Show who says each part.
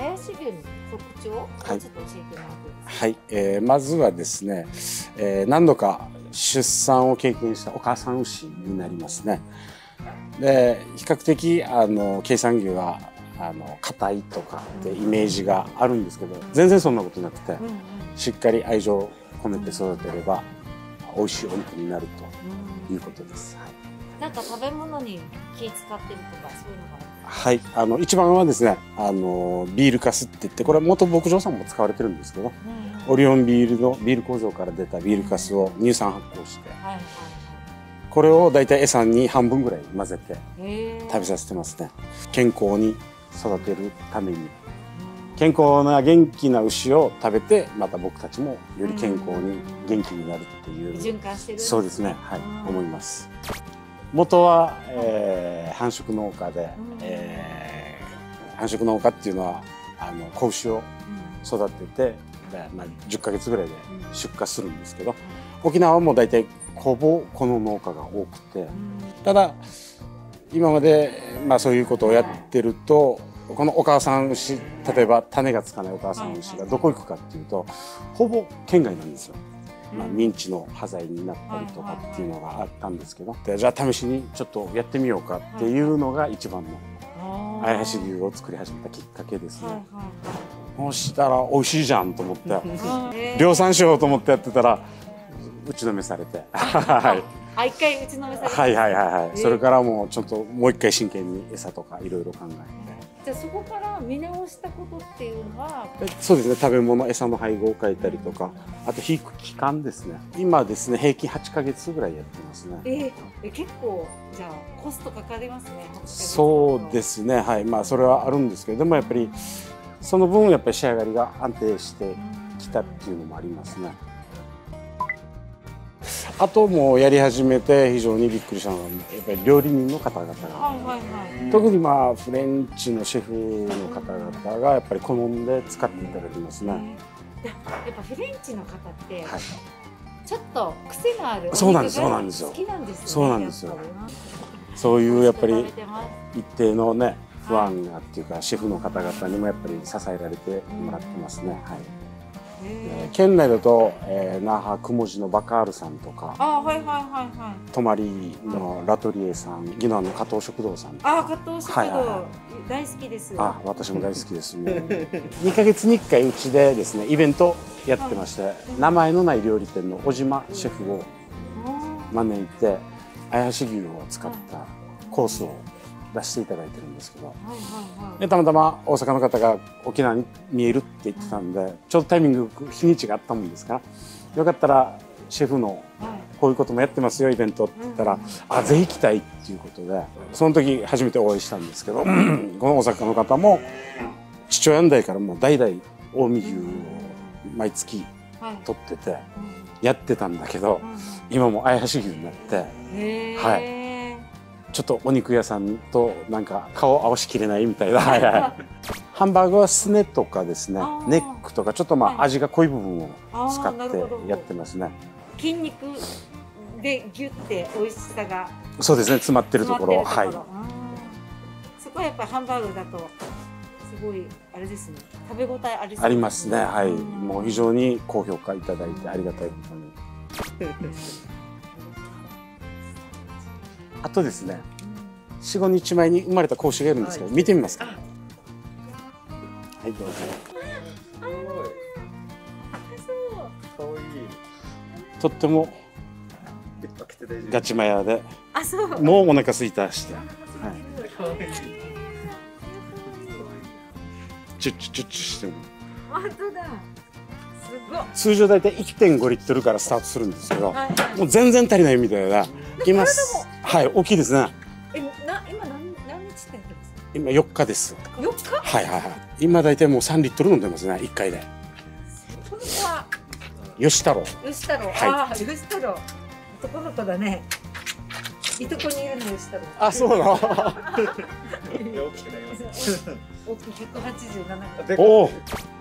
Speaker 1: 綾牛の特徴をちょっと教えてもらっていいですか。
Speaker 2: はい、まずはですね、何度か出産を経験したお母さん牛になりますね。で、比較的経産牛は硬いとかってイメージがあるんですけど、全然そんなことなくて、しっかり愛情を込めて育てれば美味しいお肉になるということです。はい、
Speaker 1: なんか食べ物に気使ってるとかそういうのが。
Speaker 2: はい、一番はですね、ビールかすって言って、これは元牧場さんも使われてるんですけど、オリオンビールのビール工場から出たビールかすを乳酸発酵して、これをだいたい餌に半分ぐらい混ぜて食べさせてますね。健康に育てるために、健康な元気な牛を食べて、また僕たちもより健康に元気になるっていう、
Speaker 1: 循環してる。
Speaker 2: そうですね、はい、思います。元は、繁殖農家で、繁殖農家っていうのは子牛を育てて、10ヶ月ぐらいで出荷するんですけど、沖縄はもう大体ほぼこの農家が多くて、ただ今まで、そういうことをやってると、このお母さん牛、例えば種がつかないお母さん牛がどこ行くかっていうと、ほぼ県外なんですよ。認知の端材になったりとかっていうのがあったんですけど、じゃあ試しにちょっとやってみようかっていうのが一番の綾橋牛を作り始めたきっかけですね。そしたら美味しいじゃんと思って量産しようと思ってやってたら打ちのめされて、
Speaker 1: 一回打ちのめされて、
Speaker 2: はい、それからもうちょっともう一回真剣に餌とかいろいろ考えて。
Speaker 1: じゃあそこから見直したことっていうのは。
Speaker 2: そうですね、食べ物、餌の配合を変えたりとか、あと肥育期間ですね。今ですね、平均8ヶ月ぐらいやってますね。
Speaker 1: 結構じゃあコストかかりますね。
Speaker 2: そうですね、はい、それはあるんですけれども、やっぱりその分やっぱり仕上がりが安定してきたっていうのもありますね。あともうやり始めて非常にびっくりしたのはやっぱり料理人の方々が、特にフレンチのシェフの方々がやっぱり好んで使っていただきますね。
Speaker 1: やっぱフレンチの方って、ちょっと癖があるお肉が好きなんですよ。
Speaker 2: そうなんですよ。そうなんですよ。そういうやっぱり一定のね不安がっていうか、シェフの方々にもやっぱり支えられてもらってますね。はい。県内だと、那覇雲寺のバカールさんとか、泊のラトリエさん、宜野湾の加藤食堂さん。
Speaker 1: 加藤食堂大好きです。
Speaker 2: 私も大好きです。2ヶ月に1回うちでですねイベントやってまして、名前のない料理店の小島シェフを招いて綾橋牛を使ったコースを出していただいてるんですけど、たまたま大阪の方が沖縄に見えるって言ってたんで、ちょうどタイミング日にちがあったもんですから、よかったらシェフのこういうこともやってますよイベントって言ったら、ぜひ来たいっていうことで、その時初めてお会いしたんですけど、この大阪の方も父親の代からもう代々近江牛を毎月取っててやってたんだけど、今も綾橋牛になって、はい。ちょっとお肉屋さんとなんか顔合わしきれないみたいなハンバーグはすねとかですね、ネックとかちょっと味が濃い部分を使ってやってますね。
Speaker 1: 筋肉でギュッて美味しさが、
Speaker 2: そうですね、詰まってるところ、はい。
Speaker 1: そこはやっぱりハンバーグだとすごいあれですね、食べ応えありそうですね。
Speaker 2: ありますね、はい。もう非常に高評価いただいてありがたいことに。あとですね、4、5日前に生まれた子牛がいるんですけど、見てみますか。はい、どうぞ。とってもガチマヤで、もうお腹すいたして、チュッチュチュッチュしてる。
Speaker 1: 本当だ。
Speaker 2: 通常大体 1.5 リットルからスタートするんですけど、もう全然足りないみたいな。います。はい、大きいですね。
Speaker 1: 今何日って言ってますか。
Speaker 2: 今4日です。
Speaker 1: 4日？
Speaker 2: はい。今大体もう3リットル飲んでますね、1回で。
Speaker 1: この子は
Speaker 2: 吉太郎。
Speaker 1: 吉太郎。吉太郎。男の子だね。いとこにいるの吉太郎。
Speaker 2: そうなの。
Speaker 1: 大きくなります。大きい187。
Speaker 2: おお。